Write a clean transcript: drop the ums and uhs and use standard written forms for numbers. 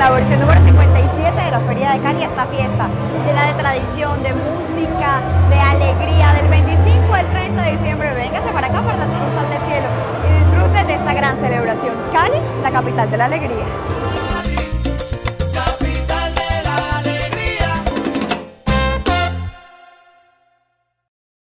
la versión número 57 de la Feria de Cali, esta fiesta llena de tradición, de música, de alegría, del 25 al 30 de diciembre. Véngase para acá, para la sucursal del cielo, y disfrute de esta gran celebración. Cali, la capital de la alegría.